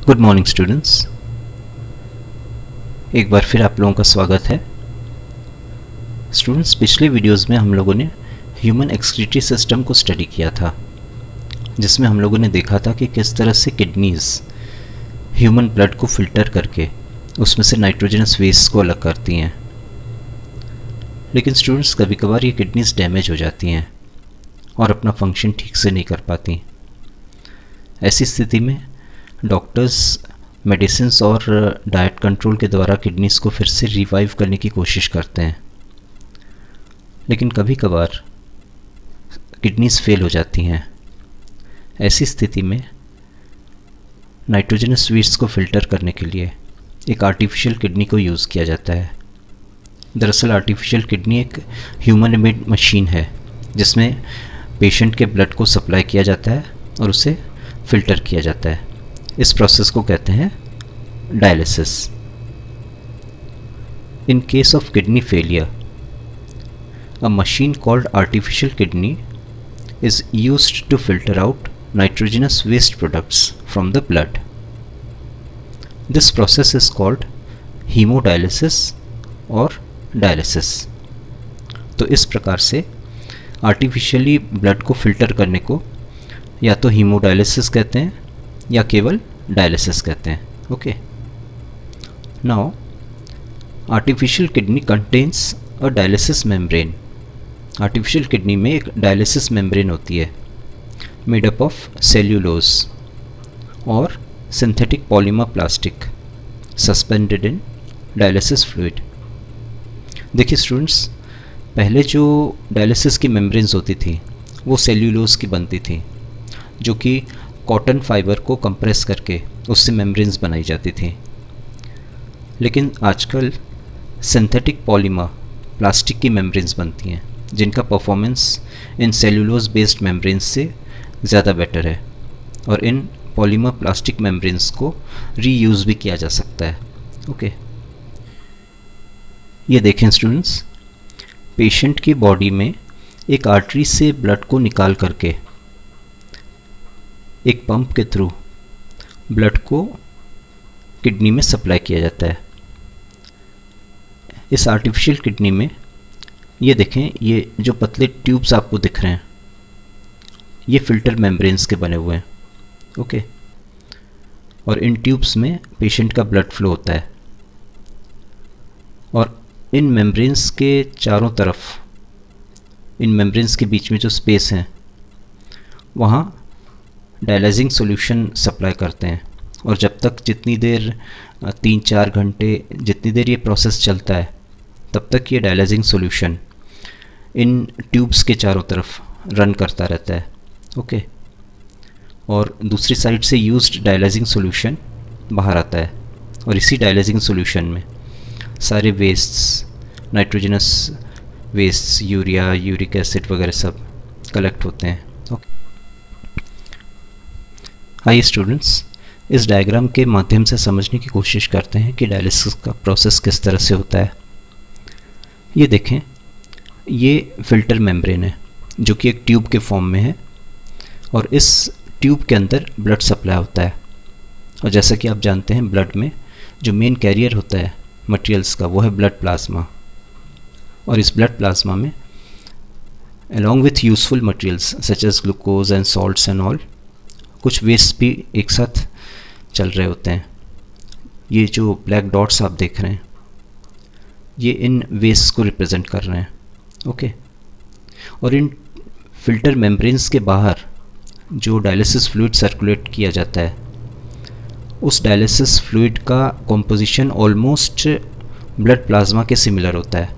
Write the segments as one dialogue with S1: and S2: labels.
S1: Good morning students, एक बार फिर आप लोगों का स्वागत है। स्टूडेंट्स, पिछले वीडियोस में हम लोगों ने ह्यूमन एक्सक्रीटरी सिस्टम को स्टडी किया था, जिसमें हम लोगों ने देखा था कि किस तरह से किडनीज ह्यूमन ब्लड को फिल्टर करके उसमें से नाइट्रोजनस वेस्ट को अलग करती हैं। लेकिन स्टूडेंट्स, कभी कभार ये किडनीज डैमेज हो जाती हैं और अपना फंक्शन ठीक से नहीं कर पाती। ऐसी स्थिति में डॉक्टर्स मेडिसिन्स और डाइट कंट्रोल के द्वारा किडनीज को फिर से रिवाइव करने की कोशिश करते हैं, लेकिन कभी कभार किडनीज फेल हो जाती हैं। ऐसी स्थिति में नाइट्रोजनस वेस्ट को फिल्टर करने के लिए एक आर्टिफिशियल किडनी को यूज़ किया जाता है। दरअसल आर्टिफिशियल किडनी एक ह्यूमन मेड मशीन है जिसमें पेशेंट के ब्लड को सप्लाई किया जाता है और उसे फिल्टर किया जाता है। इस प्रोसेस को कहते हैं dialysis. In case of kidney failure, a machine called artificial kidney is used to filter out nitrogenous waste products from the blood. This process is called hemodialysis और dialysis. तो इस प्रकार से आर्टिफिशियली ब्लड को filter करने को या तो हीमोडायलिसिस कहते हैं या केवल डायलिसिस कहते हैं। Okay, now artificial kidney contains a dialysis membrane. Artificial kidney में एक डायलिसिस मेम्ब्रेन होती है मेड अप ऑफ सेल्यूलोज और synthetic polymer plastic suspended in dialysis fluid. देखिए स्टूडेंट्स, पहले जो डायलिसिस की मेम्ब्रेन्स होती थी वो सेल्यूलोज की बनती थी, जो कि कॉटन फाइबर को कंप्रेस करके उससे मेम्ब्रेन्स बनाई जाती थी। लेकिन आजकल सिंथेटिक पॉलीमर प्लास्टिक की मेम्ब्रेन्स बनती हैं जिनका परफॉर्मेंस इन सेल्यूलोज बेस्ड मेम्ब्रेन्स से ज़्यादा बेटर है, और इन पॉलीमर प्लास्टिक मेम्ब्रेन्स को रीयूज़ भी किया जा सकता है। ओके, ये देखें स्टूडेंट्स, पेशेंट की बॉडी में एक आर्टरी से ब्लड को निकाल करके एक पंप के थ्रू ब्लड को किडनी में सप्लाई किया जाता है। इस आर्टिफिशियल किडनी में ये देखें, ये जो पतले ट्यूब्स आपको दिख रहे हैं ये फिल्टर मेम्ब्रेन्स के बने हुए हैं। ओके, और इन ट्यूब्स में पेशेंट का ब्लड फ्लो होता है और इन मेम्ब्रेन्स के चारों तरफ, इन मेम्ब्रेन्स के बीच में जो स्पेस है वहाँ डायलाइजिंग सॉल्यूशन सप्लाई करते हैं। और जब तक जितनी देर 3-4 घंटे जितनी देर ये प्रोसेस चलता है तब तक ये डायलाइजिंग सॉल्यूशन इन ट्यूब्स के चारों तरफ रन करता रहता है। ओके, और दूसरी साइड से यूज्ड डायलाइजिंग सॉल्यूशन बाहर आता है और इसी डायलाइजिंग सॉल्यूशन में सारे wastes, nitrogenous wastes, urea, uric acid वगैरह सब कलेक्ट होते हैं। ओके, आइए स्टूडेंट्स, इस डायग्राम के माध्यम से समझने की कोशिश करते हैं कि डायलिसिस का प्रोसेस किस तरह से होता है। ये देखें, ये फिल्टर मेम्ब्रेन है जो कि एक ट्यूब के फॉर्म में है और इस ट्यूब के अंदर ब्लड सप्लाई होता है। और जैसा कि आप जानते हैं, ब्लड में जो मेन कैरियर होता है मटेरियल्स का वो है ब्लड प्लाज्मा, और इस ब्लड प्लाज्मा में along with useful materials such as glucose and salts and all, कुछ वेस्ट भी एक साथ चल रहे होते हैं। ये जो ब्लैक डॉट्स आप देख रहे हैं ये इन वेस्ट को रिप्रेजेंट कर रहे हैं। ओके, और इन फिल्टर मेम्ब्रेन्स के बाहर जो डायलिसिस फ्लूइड सर्कुलेट किया जाता है उस डायलिसिस फ्लूइड का कॉम्पोजिशन ऑलमोस्ट ब्लड प्लाज्मा के सिमिलर होता है।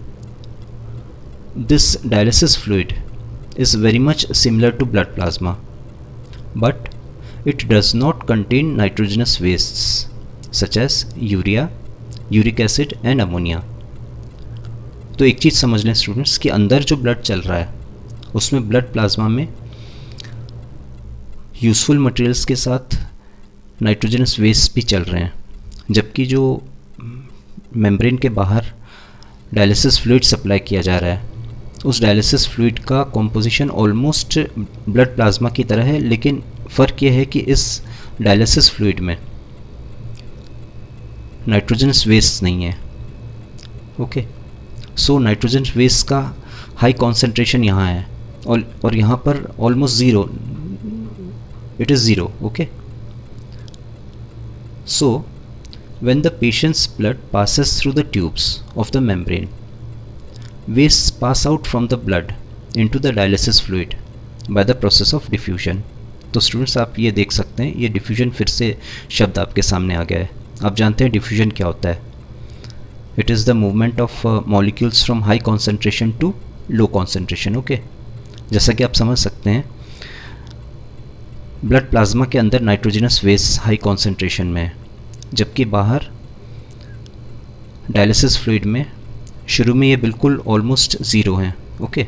S1: This dialysis fluid is very much similar to blood plasma, but it does not contain nitrogenous wastes such as urea, uric acid and ammonia. तो एक चीज़ समझ लें students कि अंदर जो ब्लड चल रहा है उसमें ब्लड प्लाज्मा में यूज़फुल मटेरियल्स के साथ नाइट्रोजनस वेस्ट भी चल रहे हैं, जबकि जो मेम्ब्रेन के बाहर डायलिसिस फ्लूइड सप्लाई किया जा रहा है उस डायलिसिस फ्लूइड का कॉम्पोजिशन ऑलमोस्ट ब्लड प्लाज्मा की तरह है, लेकिन फ़र्क ये है कि इस डायलिसिस फ्लूइड में नाइट्रोजनस वेस्ट नहीं है। ओके, सो नाइट्रोजन वेस्ट का हाई कॉन्सेंट्रेशन यहाँ है और यहाँ पर almost zero, it is zero. Okay, so when the patient's blood passes through the tubes of the membrane, wastes pass out from the blood into the dialysis fluid by the process of diffusion। तो students आप ये देख सकते हैं, ये diffusion फिर से शब्द आपके सामने आ गया है। आप जानते हैं डिफ्यूजन क्या होता है? It is the movement of molecules from high concentration to low concentration. Okay, जैसा कि आप समझ सकते हैं ब्लड प्लाज्मा के अंदर नाइट्रोजनस वेस्ट हाई कॉन्सेंट्रेशन में है, जबकि बाहर डायलिसिस फ्लूइड में शुरू में ये बिल्कुल ऑलमोस्ट ज़ीरो हैं। ओके,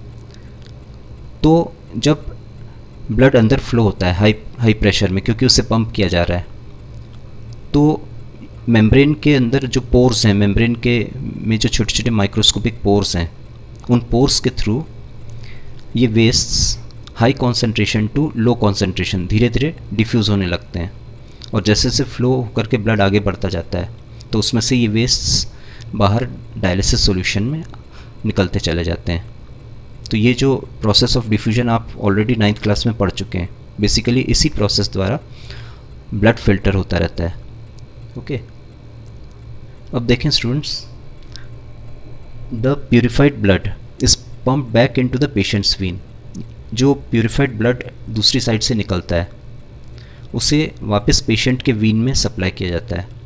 S1: तो जब ब्लड अंदर फ्लो होता है हाई प्रेशर में, क्योंकि उसे पंप किया जा रहा है, तो मेम्ब्रेन के अंदर जो पोर्स हैं, मेम्ब्रेन के में जो छोटे छोटे माइक्रोस्कोपिक पोर्स हैं, उन पोर्स के थ्रू ये wastes high concentration to low concentration धीरे धीरे डिफ्यूज़ होने लगते हैं। और जैसे जैसे फ्लो करके ब्लड आगे बढ़ता जाता है तो उसमें से ये वेस्ट्स बाहर डायलिसिस सॉल्यूशन में निकलते चले जाते हैं। तो ये जो प्रोसेस ऑफ डिफ्यूजन आप ऑलरेडी 9th क्लास में पढ़ चुके हैं। बेसिकली इसी प्रोसेस द्वारा ब्लड फिल्टर होता रहता है। ओके, अब देखें students, the purified blood is pumped back into the patient's vein. जो प्यूरिफाइड ब्लड दूसरी साइड से निकलता है उसे वापस पेशेंट के वीन में सप्लाई किया जाता है।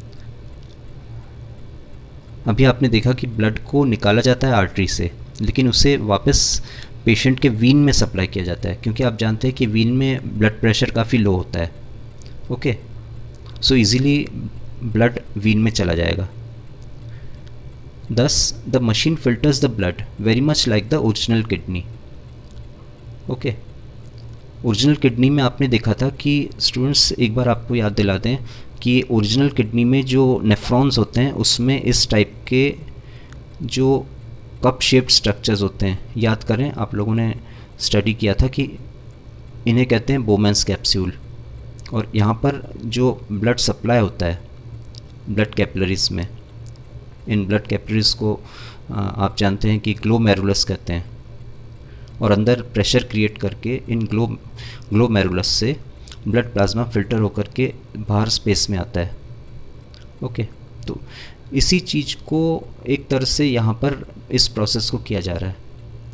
S1: अभी आपने देखा कि ब्लड को निकाला जाता है आर्टरी से, लेकिन उसे वापस पेशेंट के वीन में सप्लाई किया जाता है, क्योंकि आप जानते हैं कि वीन में ब्लड प्रेशर काफ़ी लो होता है। Okay, so easily blood vein में चला जाएगा। Thus, the machine filters the blood very much like the original kidney. Okay, original kidney में आपने देखा था कि स्टूडेंट्स एक बार आपको याद दिला दें कि ओरिजिनल किडनी में जो नेफ्रॉन्स होते हैं उसमें इस टाइप के जो कप शेप्ड स्ट्रक्चर्स होते हैं, याद करें आप लोगों ने स्टडी किया था कि इन्हें कहते हैं बोमेंस कैप्सूल। और यहाँ पर जो ब्लड सप्लाई होता है ब्लड कैपिलरीज में, इन ब्लड कैपिलरीज को आप जानते हैं कि ग्लोमेरुलस कहते हैं, और अंदर प्रेशर क्रिएट करके इन ग्लोमेरुलस से ब्लड प्लाज्मा फिल्टर होकर के बाहर स्पेस में आता है। ओके, तो इसी चीज़ को एक तरह से यहाँ पर इस प्रोसेस को किया जा रहा है।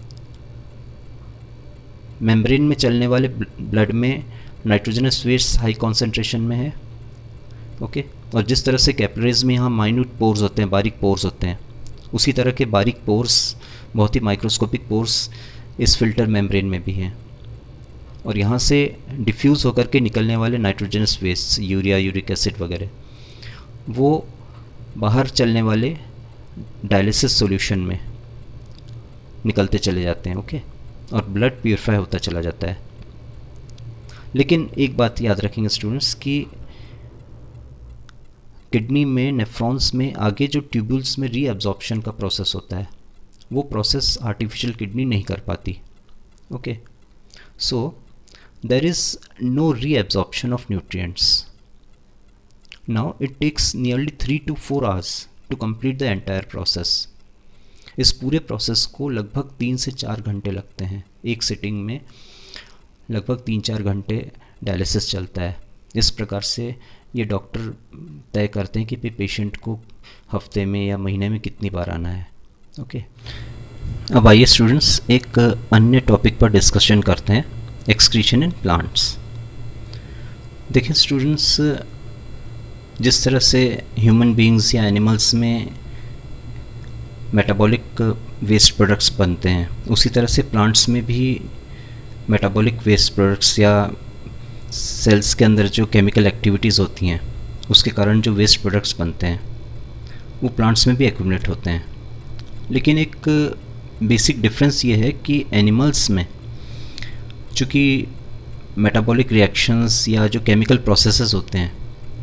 S1: मेम्ब्रेन में चलने वाले ब्लड में नाइट्रोजनस वेस्ट हाई कॉन्सेंट्रेशन में है। ओके, और जिस तरह से कैपिलरीज में यहाँ माइन्यूट पोर्स होते हैं, बारीक पोर्स होते हैं, उसी तरह के बारीक पोर्स, बहुत ही माइक्रोस्कोपिक पोर्स इस फिल्टर मेम्ब्रेन में भी हैं। और यहाँ से डिफ्यूज़ होकर के निकलने वाले nitrogenous waste, urea, uric acid वगैरह, वो बाहर चलने वाले डायलिसिस सॉल्यूशन में निकलते चले जाते हैं। ओके, और ब्लड प्यूरिफाई होता चला जाता है। लेकिन एक बात याद रखेंगे स्टूडेंट्स कि किडनी में नेफ्रॉन्स में आगे जो ट्यूब्यूल्स में रीअब्जॉर्प्शन का प्रोसेस होता है, वो प्रोसेस आर्टिफिशियल किडनी नहीं कर पाती। Okay, so there is no reabsorption of nutrients. Now it takes nearly 3 to 4 hours to complete the entire process. इस पूरे प्रोसेस को लगभग 3 से 4 घंटे लगते हैं। एक सिटिंग में लगभग 3-4 घंटे डायलिसिस चलता है। इस प्रकार से ये डॉक्टर तय करते हैं कि पेशेंट को हफ्ते में या महीने में कितनी बार आना है। ओके, अब आइए स्टूडेंट्स एक अन्य टॉपिक पर डिस्कशन करते हैं, एक्सक्रीशन इन प्लांट्स। देखें स्टूडेंट्स, जिस तरह से ह्यूमन बीइंग्स या एनिमल्स में मेटाबॉलिक वेस्ट प्रोडक्ट्स बनते हैं, उसी तरह से प्लांट्स में भी मेटाबॉलिक वेस्ट प्रोडक्ट्स या सेल्स के अंदर जो केमिकल एक्टिविटीज़ होती हैं उसके कारण जो वेस्ट प्रोडक्ट्स बनते हैं वो प्लांट्स में भी एक्यूमुलेट होते हैं। लेकिन एक बेसिक डिफरेंस ये है कि एनिमल्स में चूँकि मेटाबॉलिक रिएक्शंस या जो केमिकल प्रोसेसेस होते हैं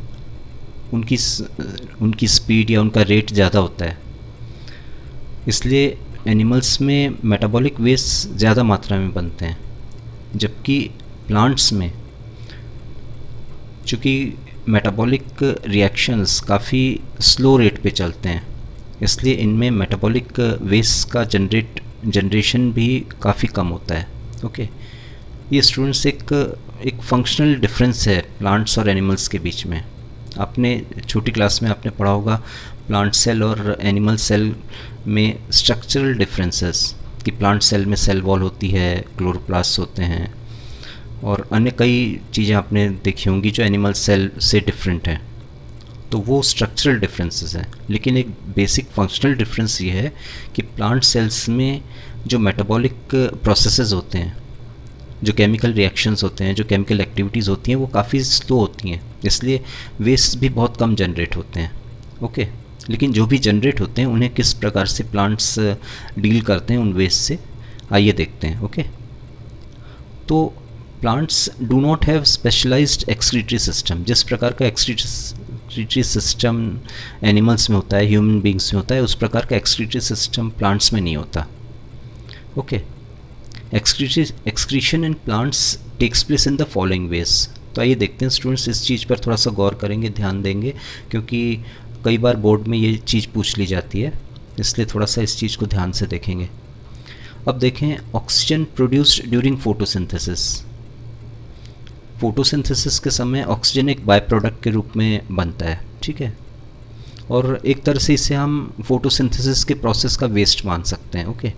S1: उनकी स्पीड या उनका रेट ज़्यादा होता है, इसलिए एनिमल्स में मेटाबॉलिक वेस्ट ज़्यादा मात्रा में बनते हैं। जबकि प्लांट्स में चूँकि मेटाबॉलिक रिएक्शंस काफ़ी स्लो रेट पे चलते हैं, इसलिए इनमें मेटाबॉलिक वेस्ट का जनरेशन भी काफ़ी कम होता है। ओके, ये स्टूडेंट्स एक फंक्शनल डिफरेंस है प्लांट्स और एनिमल्स के बीच में। आपने छोटी क्लास में आपने पढ़ा होगा प्लांट सेल और एनिमल सेल में स्ट्रक्चरल डिफरेंसेस, कि प्लांट सेल में सेल वॉल होती है, क्लोरोप्लास्ट होते हैं, और अन्य कई चीज़ें आपने देखी होंगी जो एनिमल सेल से डिफरेंट हैं। तो वो स्ट्रक्चरल डिफरेंसेस हैं, लेकिन एक बेसिक फंक्शनल डिफरेंस ये है कि प्लांट सेल्स में जो मेटाबॉलिक प्रोसेसेस होते हैं, जो केमिकल रिएक्शंस होते हैं, जो केमिकल एक्टिविटीज़ होती हैं, वो काफ़ी स्लो होती हैं, इसलिए वेस्ट भी बहुत कम जनरेट होते हैं। ओके, लेकिन जो भी जनरेट होते हैं उन्हें किस प्रकार से प्लांट्स डील करते हैं उन वेस्ट से, आइए देखते हैं। ओके, तो plants do not have specialised excretory system. जिस प्रकार का एक्सक्रीटरी सिस्टम एनिमल्स में होता है, ह्यूमन बींग्स में होता है, उस प्रकार का एक्सक्रीटरी सिस्टम प्लांट्स में नहीं होता। Okay, excretion in plants takes place in the following ways. तो आइए देखते हैं स्टूडेंट्स, इस चीज़ पर थोड़ा सा गौर करेंगे, ध्यान देंगे, क्योंकि कई बार बोर्ड में ये चीज़ पूछ ली जाती है, इसलिए थोड़ा सा इस चीज़ को ध्यान से देखेंगे। अब देखें, oxygen produced during photosynthesis. Photosynthesis के समय ऑक्सीजन एक बाय प्रोडक्ट के रूप में बनता है, ठीक है, और एक तरह से इसे हम फोटोसिंथेसिस के प्रोसेस का वेस्ट मान सकते हैं। ओके,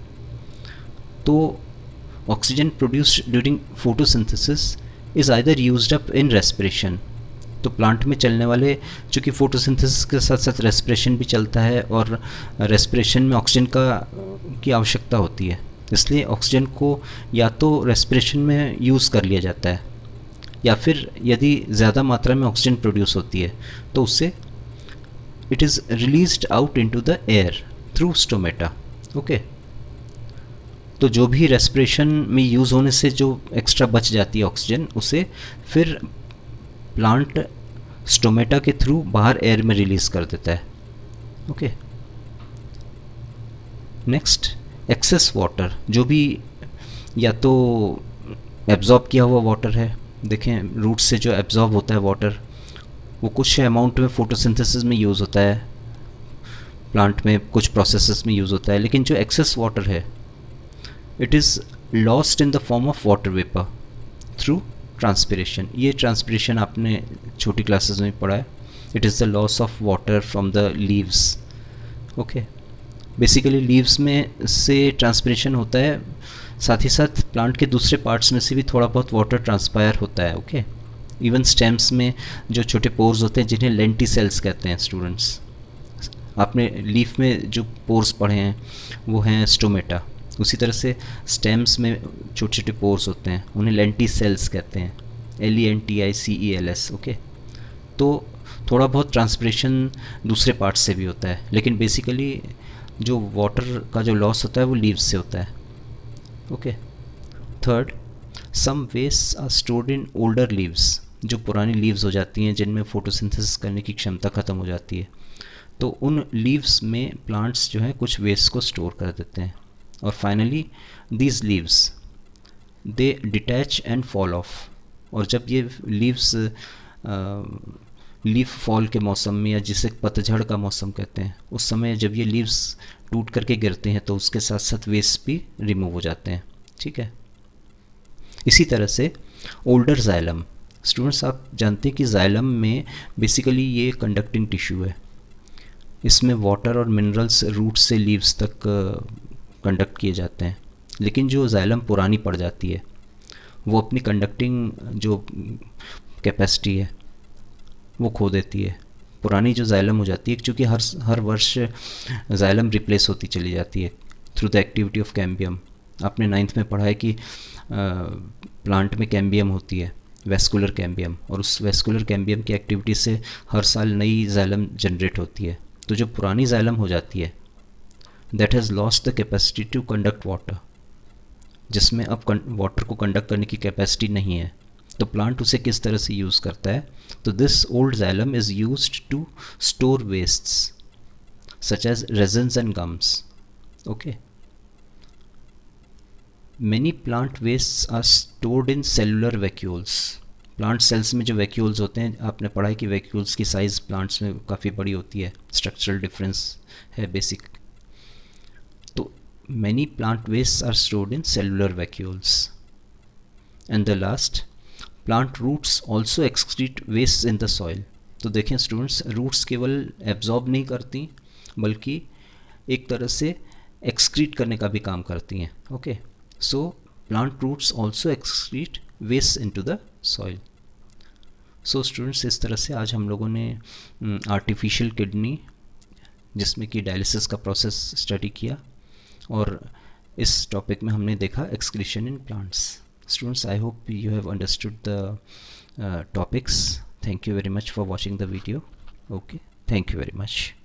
S1: तो oxygen produced during photosynthesis is either used up in respiration. तो प्लांट में चलने वाले, चूँकि फोटोसिंथेसिस के साथ साथ रेस्पिरेशन भी चलता है, और रेस्पिरेशन में ऑक्सीजन की आवश्यकता होती है, इसलिए ऑक्सीजन को या तो रेस्पिरेशन में यूज़ कर लिया जाता है, या फिर यदि ज़्यादा मात्रा में ऑक्सीजन प्रोड्यूस होती है तो उससे it is released out into the air through stomata. Okay, तो जो भी रेस्पिरेशन में यूज़ होने से जो एक्स्ट्रा बच जाती है ऑक्सीजन, उसे फिर प्लांट स्टोमेटा के थ्रू बाहर एयर में रिलीज़ कर देता है। ओके, नेक्स्ट, एक्सेस वाटर, जो भी या तो एब्जॉर्ब किया हुआ वाटर है, देखें रूट से जो एब्जॉर्ब होता है वाटर, वो कुछ अमाउंट में फोटोसिंथेसिस में यूज़ होता है, प्लांट में कुछ प्रोसेसेस में यूज़ होता है, लेकिन जो एक्सेस वाटर है it is lost in the form of water vapour through transpiration. ये ट्रांसपिरेशन आपने छोटी क्लासेस में पढ़ा है। It is the loss of water from the leaves. Okay, basically leaves में से ट्रांसपिरेशन होता है, साथ ही साथ प्लांट के दूसरे पार्ट्स में से भी थोड़ा बहुत वाटर ट्रांसपायर होता है। ओके, इवन स्टेम्स में जो छोटे पोर्स होते हैं जिन्हें लेंटिसेल्स कहते हैं स्टूडेंट्स, आपने लीफ में जो पोर्स पढ़े हैं वो हैं स्टोमेटा, उसी तरह से स्टेम्स में छोटे छोटे पोर्स होते हैं, उन्हें लेंटिसेल्स कहते हैं, LENTICELS। ओके, तो थोड़ा बहुत ट्रांसपिरेशन दूसरे पार्ट्स से भी होता है, लेकिन बेसिकली जो वाटर का जो लॉस होता है वो लीव्स से होता है। Okay, third, some waste are stored in older leaves. जो पुरानी लीव्स हो जाती हैं जिनमें फोटोसिंथेसिस करने की क्षमता ख़त्म हो जाती है, तो उन लीव्स में प्लांट्स जो है कुछ वेस्ट को स्टोर कर देते हैं। और finally these leaves they detach and fall off. और जब ये लीव्स लीफ फॉल के मौसम में, या जिसे पतझड़ का मौसम कहते हैं, उस समय जब ये लीव्स टूट करके गिरते हैं तो उसके साथ साथ वेस्ट भी रिमूव हो जाते हैं। ठीक है, इसी तरह से ओल्डर जाइलम, स्टूडेंट्स आप जानते हैं कि जाइलम में बेसिकली ये कंडक्टिंग टिश्यू है, इसमें वाटर और मिनरल्स रूट से लीव्स तक कंडक्ट किए जाते हैं। लेकिन जो जाइलम पुरानी पड़ जाती है वो अपनी कंडक्टिंग जो कैपेसिटी है वो खो देती है। पुरानी जो जाइलम हो जाती है, क्योंकि हर वर्ष जाइलम रिप्लेस होती चली जाती है through the activity of cambium. आपने 9th में पढ़ा है कि प्लांट में कैम्बियम होती है, वेस्कुलर कैम्बियम, और उस वेस्कुलर कैम्बियम की एक्टिविटी से हर साल नई जाइलम जनरेट होती है। तो जो पुरानी जाइलम हो जाती है that has lost the capacity to conduct water, जिसमें अब वाटर को कंडक्ट करने की कैपेसिटी नहीं है, तो प्लांट उसे किस तरह से यूज़ करता है? तो this old xylem is used to store wastes such as resins and gums. Okay, many plant wastes are stored in cellular vacuoles। Plant cells में जो वैक्यूल्स होते हैं, आपने पढ़ा है कि वैक्यूल्स की साइज़ प्लांट्स में काफ़ी बड़ी होती है, स्ट्रक्चरल डिफरेंस है बेसिक। तो many plant waste are stored in cellular vacuoles. And the last, plant roots also excrete waste in the soil. तो देखें स्टूडेंट्स, रूट्स केवल एब्जॉर्ब नहीं करती बल्कि एक तरह से एक्सक्रीट करने का भी काम करती हैं। Okay, so plant roots also excrete waste into the soil. So students, इस तरह से आज हम लोगों ने आर्टिफिशियल किडनी जिसमें कि डायलिसिस का प्रोसेस स्टडी किया, और इस टॉपिक में हमने देखा excretion in plants. Students, I hope you have understood the topics. Thank you very much for watching the video. Okay, thank you very much.